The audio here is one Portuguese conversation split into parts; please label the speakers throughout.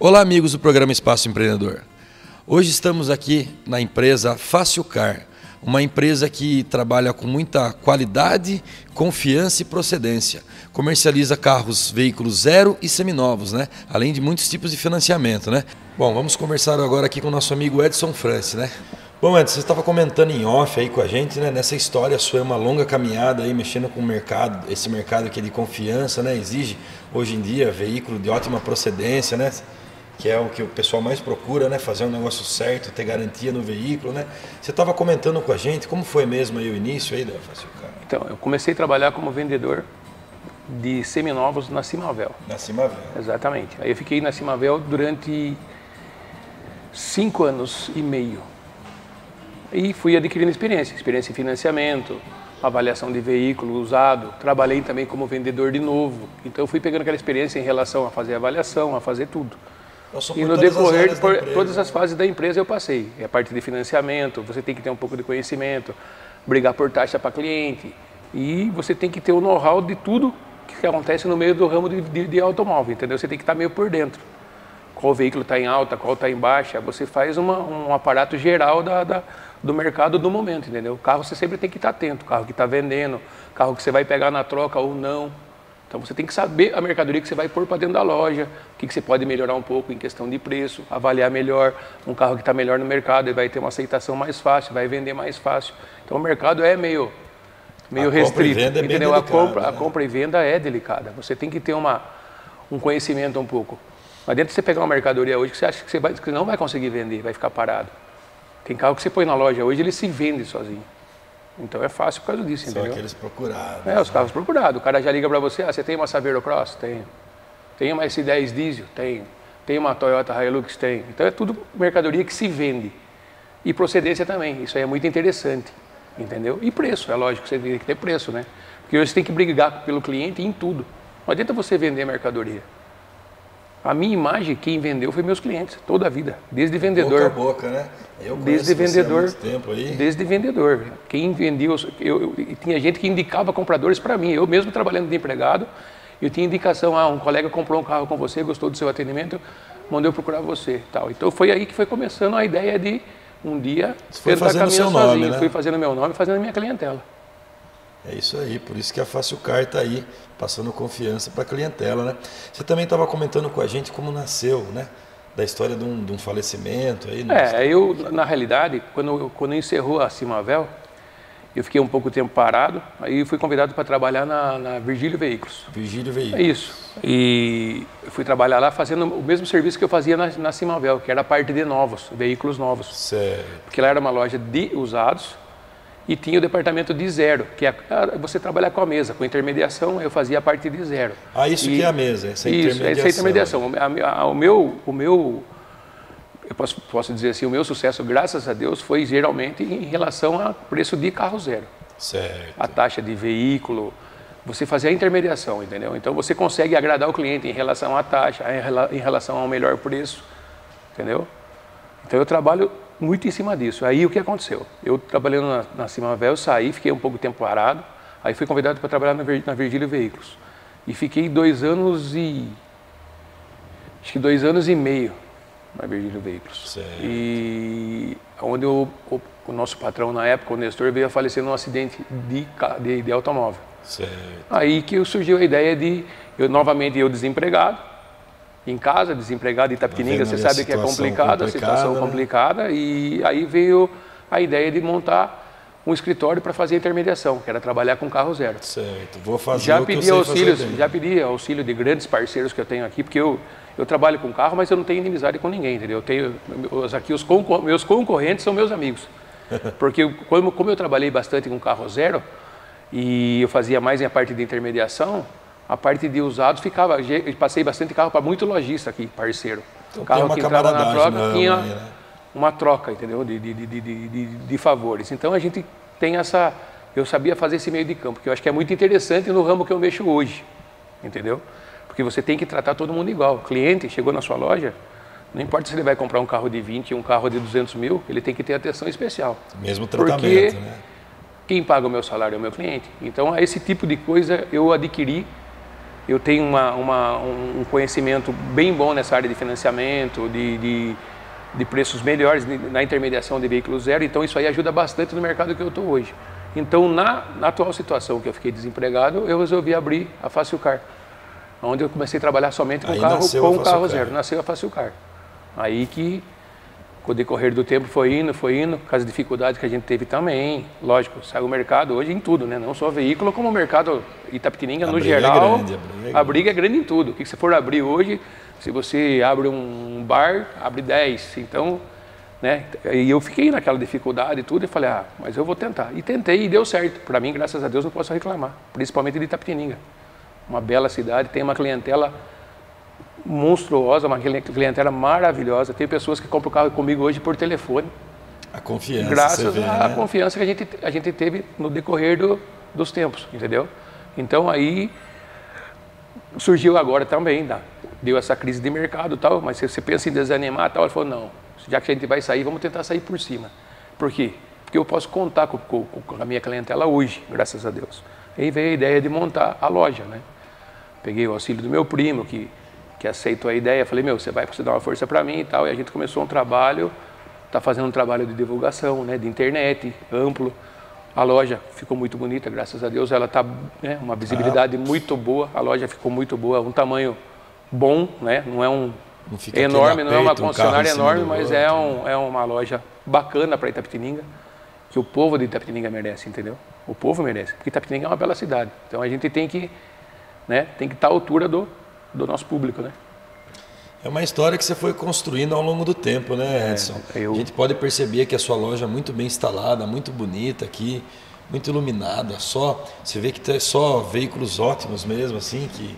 Speaker 1: Olá, amigos do programa Espaço Empreendedor. Hoje estamos aqui na empresa Fácil Car, uma empresa que trabalha com muita qualidade, confiança e procedência. Comercializa carros, veículos zero e seminovos, né? Além de muitos tipos de financiamento, né? Bom, vamos conversar agora aqui com o nosso amigo Edson Franci, né? Bom, Edson, você estava comentando em off aí com a gente, né? Nessa história sua é uma longa caminhada aí mexendo com o mercado, esse mercado que é de confiança, né? Exige hoje em dia veículo de ótima procedência, né? Que é o que o pessoal mais procura, né? Fazer um negócio certo, ter garantia no veículo, né? Você estava comentando com a gente, como foi mesmo aí o início aí da Fácil Car?
Speaker 2: Então, eu comecei a trabalhar como vendedor de seminovos na Cimavel.
Speaker 1: Na Cimavel.
Speaker 2: Exatamente. Aí eu fiquei na Cimavel durante 5 anos e meio. E fui adquirindo experiência em financiamento, avaliação de veículo usado. Trabalhei também como vendedor de novo. Então eu fui pegando aquela experiência em relação a fazer avaliação, a fazer tudo.
Speaker 1: E
Speaker 2: no decorrer de todas as fases da empresa eu passei. A parte de financiamento, você tem que ter um pouco de conhecimento, brigar por taxa para cliente. E você tem que ter o know-how de tudo que acontece no meio do ramo de automóvel, entendeu? Você tem que estar meio por dentro. Qual veículo está em alta, qual está em baixa. Você faz um aparato geral do mercado do momento, entendeu? O carro você sempre tem que estar atento. Carro que está vendendo, carro que você vai pegar na troca ou não. Então você tem que saber a mercadoria que você vai pôr para dentro da loja, o que você pode melhorar um pouco em questão de preço, avaliar melhor. Um carro que está melhor no mercado, ele vai ter uma aceitação mais fácil, vai vender mais fácil. Então o mercado é meio restrito, entendeu? A compra e venda é delicada. Você tem que ter um conhecimento um pouco. Não adianta você pegar uma mercadoria hoje que você acha que você não vai conseguir vender, vai ficar parado. Tem carro que você põe na loja hoje, ele se vende sozinho. Então é fácil por causa disso, entendeu?
Speaker 1: São aqueles procurados.
Speaker 2: Os carros procurados. O cara já liga para você, você tem uma Saveiro Cross? Tenho. Tem uma S10 diesel? Tenho. Tem uma Toyota Hilux? Tenho. Então é tudo mercadoria que se vende. E procedência também, isso aí é muito interessante, entendeu? E preço, é lógico, você tem que ter preço, né? Porque hoje você tem que brigar pelo cliente em tudo. Não adianta você vender mercadoria. A minha imagem, quem vendeu foi meus clientes, toda a vida, desde vendedor.
Speaker 1: Boca a boca, né? Eu
Speaker 2: desde vendedor,
Speaker 1: há muito tempo aí.
Speaker 2: Desde vendedor. Quem vendia, tinha gente que indicava compradores para mim. Eu mesmo trabalhando de empregado, eu tinha indicação, um colega comprou um carro com você, gostou do seu atendimento, mandou eu procurar você, tal. Então foi aí que foi começando a ideia de um dia
Speaker 1: tentar caminhar sozinho, né?
Speaker 2: Fui fazendo meu nome, fazendo a minha clientela.
Speaker 1: É isso aí, por isso que a Fácil Car está aí, passando confiança para a clientela, né? Você também estava comentando com a gente como nasceu, né? Da história de um falecimento aí.
Speaker 2: Eu, na realidade, quando encerrou a Cimavel, eu fiquei um pouco tempo parado, aí fui convidado para trabalhar na Virgílio Veículos.
Speaker 1: Virgílio Veículos.
Speaker 2: É isso. E eu fui trabalhar lá fazendo o mesmo serviço que eu fazia na Cimavel, que era a parte de novos, veículos novos.
Speaker 1: Certo.
Speaker 2: Porque lá era uma loja de usados, e tinha o departamento de zero, que é você trabalhar com a mesa, com intermediação, eu fazia a parte de zero.
Speaker 1: Isso que é a mesa, essa intermediação.
Speaker 2: Isso, essa intermediação. Eu posso dizer assim, o meu sucesso, graças a Deus, foi geralmente em relação a preço de carro zero.
Speaker 1: Certo.
Speaker 2: A taxa de veículo, você fazer a intermediação, entendeu? Então você consegue agradar o cliente em relação à taxa, em relação ao melhor preço, entendeu? Então eu trabalho muito em cima disso. Aí o que aconteceu? Eu trabalhando na Cimavel, saí, fiquei um pouco de tempo parado, aí fui convidado para trabalhar na Virgílio Veículos. E fiquei 2 anos e... acho que 2 anos e meio na Virgílio Veículos.
Speaker 1: Certo.
Speaker 2: E onde o nosso patrão na época, o Nestor, veio a falecer num acidente de automóvel.
Speaker 1: Certo.
Speaker 2: Aí que surgiu a ideia de, novamente eu desempregado, em casa, desempregado em Itapetininga, você sabe que é complicado, a situação complicada, e aí veio a ideia de montar um escritório para fazer intermediação, que era trabalhar com carro zero.
Speaker 1: Certo, vou fazer
Speaker 2: já
Speaker 1: o que
Speaker 2: pedi
Speaker 1: eu sei
Speaker 2: auxílios,
Speaker 1: fazer bem.
Speaker 2: já pedi auxílio de grandes parceiros que eu tenho aqui, porque eu trabalho com carro, mas eu não tenho inimizade com ninguém, entendeu? Meus concorrentes são meus amigos, porque como eu trabalhei bastante com carro zero, e eu fazia mais a parte de intermediação, a parte de usados eu passei bastante carro para muito lojista aqui, parceiro.
Speaker 1: Então,
Speaker 2: carro que entrava na troca, tinha
Speaker 1: né?
Speaker 2: uma troca, entendeu? De favores. Então a gente tem eu sabia fazer esse meio de campo, que eu acho que é muito interessante no ramo que eu mexo hoje, entendeu? Porque você tem que tratar todo mundo igual. O cliente chegou na sua loja, não importa se ele vai comprar um carro de 20 ou um carro de 200 mil, ele tem que ter atenção especial.
Speaker 1: Mesmo tratamento,
Speaker 2: porque
Speaker 1: né?
Speaker 2: Quem paga o meu salário é o meu cliente. Então esse tipo de coisa eu adquiri eu tenho um conhecimento bem bom nessa área de financiamento, de preços melhores na intermediação de veículo zero, então isso aí ajuda bastante no mercado que eu estou hoje. Então, na atual situação que eu fiquei desempregado, eu resolvi abrir a Fácil Car, onde eu comecei a trabalhar somente com o carro zero. Nasceu a Fácil Car. Aí que, com o decorrer do tempo, foi indo, com as dificuldades que a gente teve também. Lógico, saiu o mercado hoje em tudo, né? Não só veículo, como o mercado Itapetininga no geral. A briga é grande em tudo. O que você for abrir hoje, se você abre um bar, abre 10. Então, né? E eu fiquei naquela dificuldade e tudo, e falei, mas eu vou tentar. E tentei e deu certo. Para mim, graças a Deus, não posso reclamar. Principalmente de Itapetininga. Uma bela cidade, tem uma clientela monstruosa, uma clientela maravilhosa. Tem pessoas que compram o carro comigo hoje por telefone.
Speaker 1: A confiança.
Speaker 2: Graças à confiança que a gente teve no decorrer dos tempos, entendeu? Então aí surgiu agora também, deu essa crise de mercado e tal, mas se você pensa em desanimar e tal, ele falou, não, já que a gente vai sair, vamos tentar sair por cima. Por quê? Porque eu posso contar com a minha clientela hoje, graças a Deus. Aí veio a ideia de montar a loja, né? Peguei o auxílio do meu primo, que aceitou a ideia, falei, você vai dar uma força para mim e tal, e a gente começou um trabalho, está fazendo um trabalho de divulgação, né, de internet, amplo. A loja ficou muito bonita, graças a Deus, ela está, né, uma visibilidade muito boa, a loja ficou muito boa, um tamanho bom, né, não é enorme, não é uma concessionária enorme, mas é uma loja bacana para Itapetininga, que o povo de Itapetininga merece, entendeu? O povo merece, porque Itapetininga é uma bela cidade, então a gente tem que estar à altura do nosso público, né?
Speaker 1: É uma história que você foi construindo ao longo do tempo, né, Edson? A gente pode perceber que a sua loja é muito bem instalada, muito bonita aqui, muito iluminada. Você vê que tem só veículos ótimos mesmo, assim, que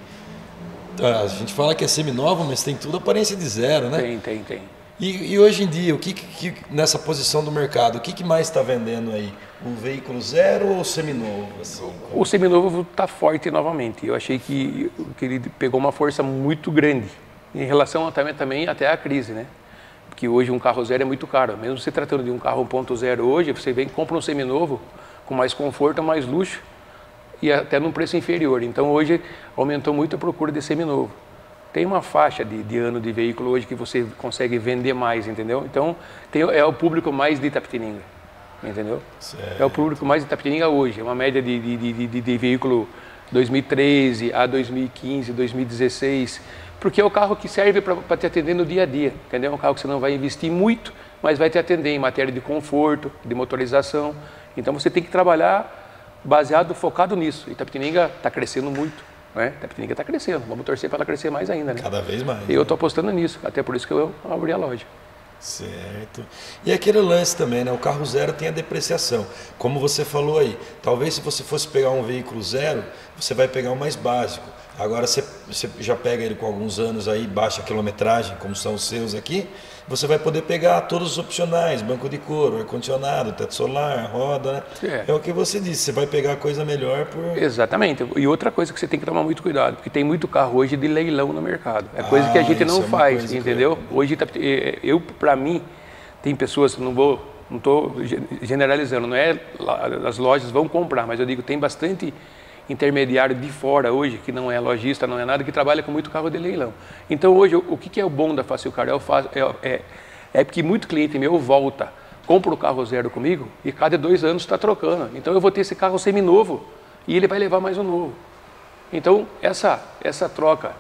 Speaker 1: a gente fala que é seminovo, mas tem tudo aparência de zero, né?
Speaker 2: Tem.
Speaker 1: E hoje em dia, o que nessa posição do mercado, o que mais está vendendo aí? Um veículo zero ou seminovo? Assim?
Speaker 2: O seminovo está forte novamente. Eu achei que ele pegou uma força muito grande em relação também até à crise, né? Porque hoje um carro zero é muito caro. Mesmo se tratando de um carro 1.0 hoje, você vem e compra um seminovo com mais conforto, mais luxo e até num preço inferior. Então hoje aumentou muito a procura de seminovo. Tem uma faixa de ano de veículo hoje que você consegue vender mais, entendeu? Então é o público mais de Itapetininga, entendeu? Certo. É o público mais de Itapetininga hoje. É uma média de veículo 2013 a 2015, 2016, porque é o carro que serve para te atender no dia a dia, entendeu? É um carro que você não vai investir muito, mas vai te atender em matéria de conforto, de motorização. Então você tem que trabalhar focado nisso. Itapetininga está crescendo muito. Itapetininga está crescendo, vamos torcer para ela crescer mais ainda, né?
Speaker 1: Cada vez mais.
Speaker 2: E eu estou apostando nisso, até por isso que eu abri a loja.
Speaker 1: Certo. E aquele lance também, né? O carro zero tem a depreciação. Como você falou aí, talvez se você fosse pegar um veículo zero, você vai pegar o mais básico. Agora você já pega ele com alguns anos aí, baixa a quilometragem, como são os seus aqui, você vai poder pegar todos os opcionais, banco de couro, ar-condicionado, teto solar, roda, né? É o que você disse, você vai pegar a coisa melhor por...
Speaker 2: Exatamente. E outra coisa que você tem que tomar muito cuidado, porque tem muito carro hoje de leilão no mercado. É coisa que a gente não faz, entendeu? Hoje, para mim, tem pessoas, não estou generalizando, não é as lojas vão comprar, mas eu digo, tem bastante intermediário de fora hoje, que não é lojista, não é nada, que trabalha com muito carro de leilão. Então hoje, o que é o bom da Fácil Car? É porque muito cliente meu volta, compra o carro zero comigo e cada 2 anos está trocando. Então eu vou ter esse carro seminovo e ele vai levar mais um novo. Então essa troca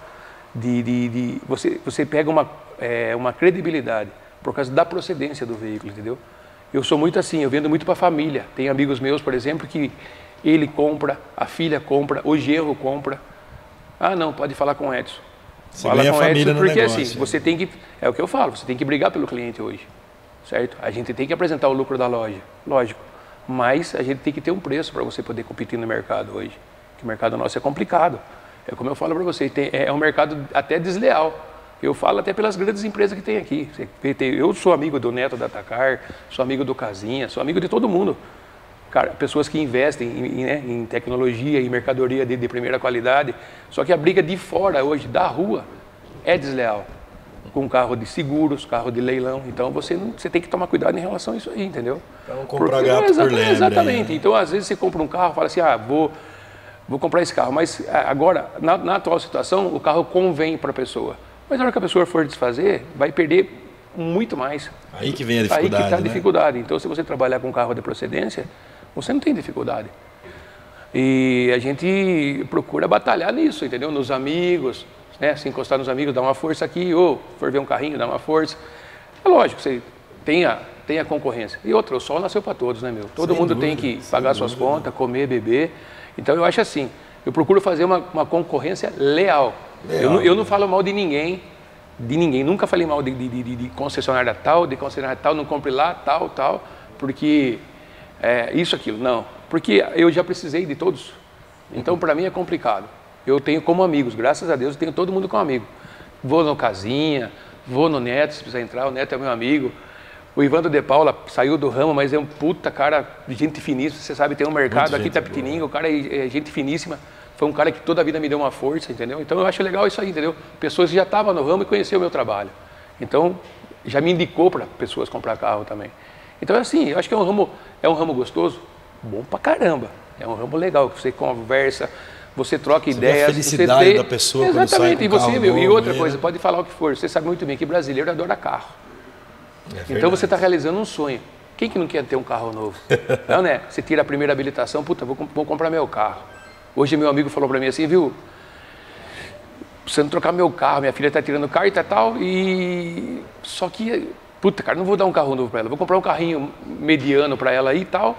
Speaker 2: você pega uma credibilidade por causa da procedência do veículo, entendeu? Eu sou muito assim, eu vendo muito para a família. Tem amigos meus, por exemplo, que ele compra, a filha compra, o genro compra. Não, pode falar com o Edson. Fala com o Edson, porque assim, você tem que, é o que eu falo, você tem que brigar pelo cliente hoje, certo? A gente tem que apresentar o lucro da loja, lógico, mas a gente tem que ter um preço para você poder competir no mercado hoje, que o mercado nosso é complicado. É como eu falo para você, é um mercado até desleal. Eu falo até pelas grandes empresas que tem aqui. Eu sou amigo do Neto da Atacar, sou amigo do Casinha, sou amigo de todo mundo. Cara, pessoas que investem em tecnologia, em mercadoria de primeira qualidade, só que a briga de fora hoje, da rua, é desleal. Com carro de seguros, carro de leilão, então você tem que tomar cuidado em relação a isso aí, entendeu?
Speaker 1: Para não comprar gato por lebre.
Speaker 2: Exatamente, então às vezes você compra um carro e fala assim, vou comprar esse carro, mas agora, na atual situação, o carro convém para a pessoa. Mas na hora que a pessoa for desfazer, vai perder muito mais.
Speaker 1: Aí que vem a dificuldade,
Speaker 2: Aí que está a
Speaker 1: né?
Speaker 2: dificuldade. Então, se você trabalhar com carro de procedência, você não tem dificuldade. E a gente procura batalhar nisso, entendeu? Nos amigos, né? Se encostar nos amigos, dar uma força aqui, ou for ver um carrinho, dar uma força. É lógico, você tem a concorrência. E outra, o sol nasceu para todos, né, meu? Todo mundo tem que pagar suas contas, comer, beber. Então, eu acho assim, eu procuro fazer uma concorrência leal. Eu não falo mal de ninguém, nunca falei mal de concessionária tal, não compre lá, tal, porque isso, aquilo, não. Porque eu já precisei de todos, então para mim é complicado. Eu tenho como amigos, graças a Deus, eu tenho todo mundo como amigo. Vou no Casinha, vou no Neto, se precisar entrar, o Neto é meu amigo. O Ivandro de Paula saiu do ramo, mas é um puta cara, gente finíssima, você sabe, tem um mercado aqui, tá pequenininho, o cara é gente finíssima. Foi um cara que toda a vida me deu uma força, entendeu? Então eu acho legal isso aí, entendeu? Pessoas que já estavam no ramo e conheciam o meu trabalho. Então, já me indicou para pessoas comprar carro também. Então, assim, eu acho que é um ramo gostoso, bom pra caramba. É um ramo legal, que você conversa, você troca ideias. Vê a
Speaker 1: felicidade da pessoa.
Speaker 2: Exatamente,
Speaker 1: quando sai com
Speaker 2: e você,
Speaker 1: novo,
Speaker 2: e outra coisa, pode falar o que for, você sabe muito bem que brasileiro adora carro. Então você está realizando um sonho. Quem que não quer ter um carro novo? Não, né? Você tira a primeira habilitação, puta, vou comprar meu carro. Hoje meu amigo falou para mim assim, viu, precisando trocar meu carro, minha filha está tirando carta e tal, e só que, puta, cara, não vou dar um carro novo para ela, vou comprar um carrinho mediano para ela aí e tal,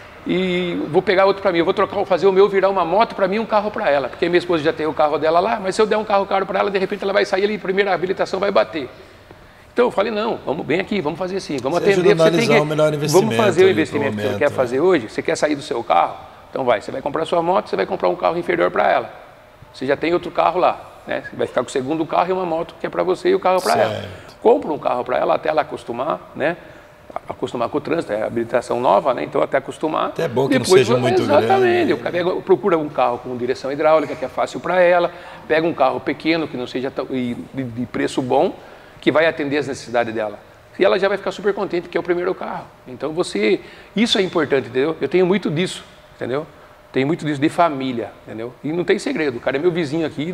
Speaker 2: e vou pegar outro para mim, eu vou fazer o meu virar uma moto para mim e um carro para ela, porque minha esposa já tem o carro dela lá, mas se eu der um carro caro para ela, de repente ela vai sair ali, a primeira habilitação vai bater. Então eu falei, não, vamos bem aqui, vamos fazer assim, vamos atender, você tem que,
Speaker 1: o melhor investimento,
Speaker 2: vamos fazer o investimento que você quer fazer hoje, você quer sair do seu carro, então você vai comprar sua moto, você vai comprar um carro inferior para ela. Você já tem outro carro lá, né? Você vai ficar com o segundo carro e uma moto que é para você e o carro para ela. Compra um carro para ela até ela acostumar, né? Acostumar com o trânsito, é habilitação nova, né? Então até acostumar.
Speaker 1: Até é bom que depois, não seja muito
Speaker 2: exatamente,
Speaker 1: grande.
Speaker 2: Procura um carro com direção hidráulica, que é fácil para ela. Pega um carro pequeno, que não seja de preço bom, que vai atender as necessidades dela. E ela já vai ficar super contente, porque é o primeiro carro. Então isso é importante, entendeu? Eu tenho muito disso. Entendeu? Tem muito disso de família, entendeu? E não tem segredo. O cara é meu vizinho aqui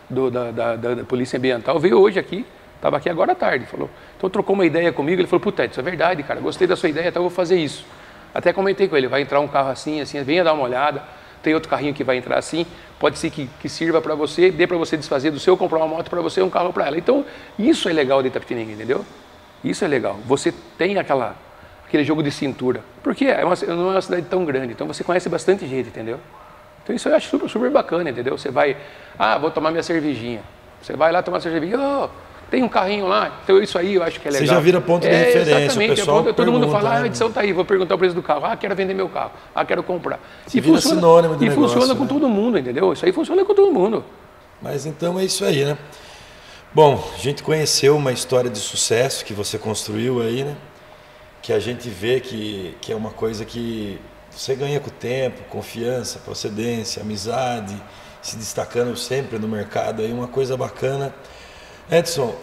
Speaker 2: da Polícia Ambiental, veio hoje aqui, estava aqui agora à tarde, falou. Então trocou uma ideia comigo, ele falou, puta, isso é verdade, cara, gostei da sua ideia, então eu vou fazer isso. Até comentei com ele, vai entrar um carro assim, venha dar uma olhada, tem outro carrinho que vai entrar assim, pode ser que sirva para você, dê para você desfazer do seu, comprar uma moto para você e um carro para ela. Então, isso é legal de Itapetininga, entendeu? Isso é legal. Você tem aquele jogo de cintura. Porque não é uma cidade tão grande, então você conhece bastante gente, entendeu? Então isso eu acho super, super bacana, entendeu? Você vai, vou tomar minha cervejinha. Você vai lá tomar cervejinha, tem um carrinho lá, então isso aí eu acho que é legal.
Speaker 1: Você já vira ponto de referência,
Speaker 2: exatamente,
Speaker 1: o pessoal
Speaker 2: todo mundo fala,
Speaker 1: né?
Speaker 2: a edição tá aí, vou perguntar o preço do carro, quero vender meu carro, quero comprar.
Speaker 1: E funciona, sinônimo de negócio,
Speaker 2: funciona com todo mundo, entendeu? Isso aí funciona com todo mundo.
Speaker 1: Mas então é isso aí, né? Bom, a gente conheceu uma história de sucesso que você construiu aí, né? Que a gente vê que é uma coisa que você ganha com o tempo, confiança, procedência, amizade, se destacando sempre no mercado, aí uma coisa bacana. Edson,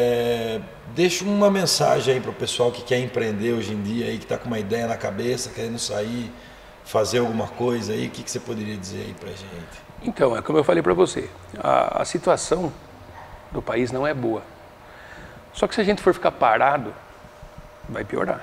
Speaker 1: deixa uma mensagem aí para o pessoal que quer empreender hoje em dia, aí, que está com uma ideia na cabeça, querendo sair, fazer alguma coisa aí, o que você poderia dizer aí para a gente?
Speaker 2: Então, é como eu falei para você, a situação do país não é boa. Só que se a gente for ficar parado, vai piorar.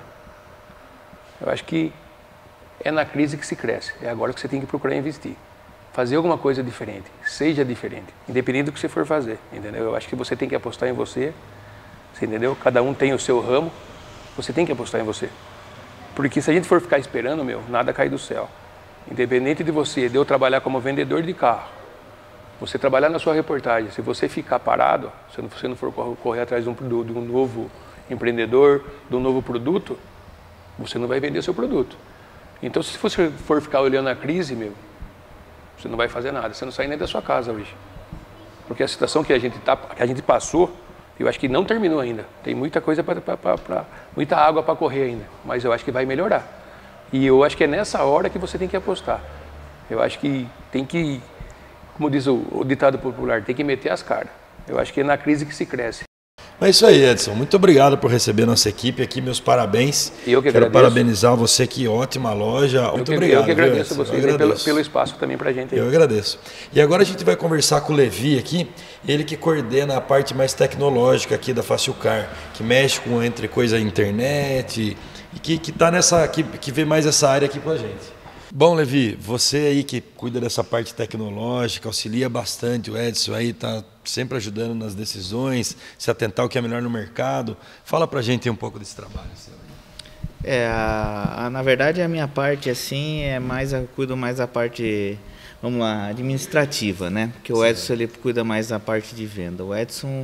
Speaker 2: Eu acho que é na crise que se cresce. É agora que você tem que procurar investir. Fazer alguma coisa diferente. Seja diferente. Independente do que você for fazer. Entendeu? Eu acho que você tem que apostar em você. Você entendeu? Cada um tem o seu ramo. Você tem que apostar em você. Porque se a gente for ficar esperando, nada cai do céu. Independente de eu trabalhar como vendedor de carro. Você trabalhar na sua reportagem. Se você ficar parado, se você não for correr atrás de um novo empreendedor, de um novo produto, você não vai vender o seu produto. Então, se você for ficar olhando a crise, você não vai fazer nada. Você não sai nem da sua casa hoje. Porque a situação que a gente passou, eu acho que não terminou ainda. Tem muita coisa, muita água para correr ainda. Mas eu acho que vai melhorar. E eu acho que é nessa hora que você tem que apostar. Eu acho que tem que, como diz o ditado popular, tem que meter as caras. Eu acho que é na crise que se cresce.
Speaker 1: É isso aí, Edson. Muito obrigado por receber nossa equipe aqui. Meus parabéns.
Speaker 2: Eu que
Speaker 1: Quero
Speaker 2: agradeço.
Speaker 1: parabenizar você aqui. Ótima loja. Muito obrigado.
Speaker 2: Eu que agradeço
Speaker 1: viu,
Speaker 2: vocês pelo espaço também para a gente.
Speaker 1: Eu agradeço. E agora a gente vai conversar com o Levi aqui, ele que coordena a parte mais tecnológica aqui da Facilcar, que mexe com entre coisa internet e que tá nessa, que vê mais essa área aqui com a gente. Bom, Levi, você aí que cuida dessa parte tecnológica, auxilia bastante, o Edson aí está sempre ajudando nas decisões, se atentar ao que é melhor no mercado. Fala pra gente aí um pouco desse trabalho.
Speaker 3: Na verdade a minha parte assim eu cuido mais da parte, vamos lá, administrativa, né? Porque o Edson ele cuida mais da parte de venda. O Edson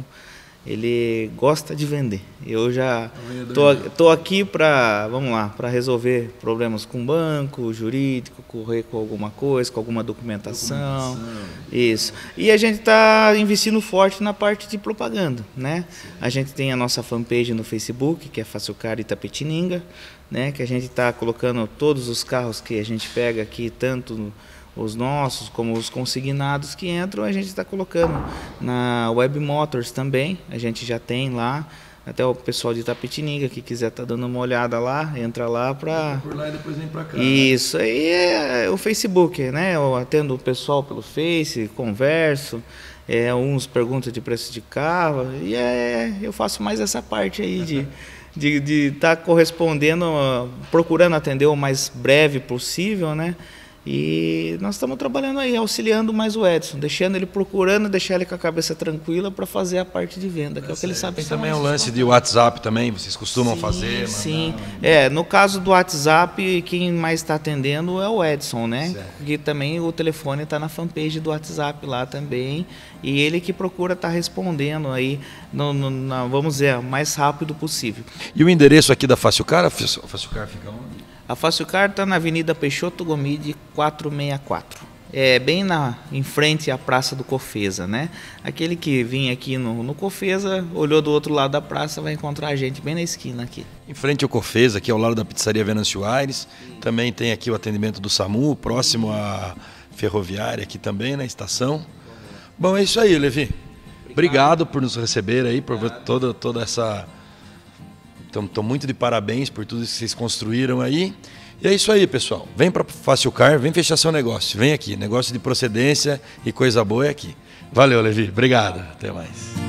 Speaker 3: ele gosta de vender. Eu já tô aqui para, vamos lá, para resolver problemas com banco, jurídico, correr com alguma coisa, com alguma documentação. Isso. E a gente está investindo forte na parte de propaganda, né? A gente tem a nossa fanpage no Facebook, que é Facilcar Itapetininga, né? Que a gente está colocando todos os carros que a gente pega aqui, tanto os nossos como os consignados que entram, a gente está colocando na Web Motors também, a gente já tem lá, até o pessoal de Itapetininga que quiser estar dando uma olhada lá, entra lá para...
Speaker 1: Por lá e depois vem para cá.
Speaker 3: Isso, aí é o Facebook, né? Eu atendo o pessoal pelo Face, converso, uns perguntam de preço de carro, e eu faço mais essa parte aí de estar correspondendo, procurando atender o mais breve possível, né? E nós estamos trabalhando aí, auxiliando mais o Edson, deixando ele procurando, deixar ele com a cabeça tranquila para fazer a parte de venda, que é o que ele sabe.
Speaker 1: Tem também o lance de WhatsApp também, vocês costumam fazer?
Speaker 3: Sim, no caso do WhatsApp, quem mais está atendendo é o Edson, né? E também o telefone está na fanpage do WhatsApp lá também, e ele que procura estar respondendo aí, vamos dizer, o mais rápido possível.
Speaker 1: E o endereço aqui da Facilcar? A Facilcar fica onde?
Speaker 3: A Facilcar está na Avenida Peixoto Gomide 464. Bem em frente à Praça do Cofesa, né? Aquele que vinha aqui no Cofesa, olhou do outro lado da praça, vai encontrar a gente bem na esquina aqui.
Speaker 1: Em frente ao Cofesa, aqui ao lado da pizzaria Venâncio Aires. Também tem aqui o atendimento do SAMU, próximo à ferroviária aqui também, na estação. Bom, é isso aí, Levi. Obrigado por nos receber aí, por toda essa... Estou muito de parabéns por tudo que vocês construíram aí. E é isso aí, pessoal. Vem para Facilcar, vem fechar seu negócio. Vem aqui, negócio de procedência e coisa boa é aqui. Valeu, Levi. Obrigado. Até mais.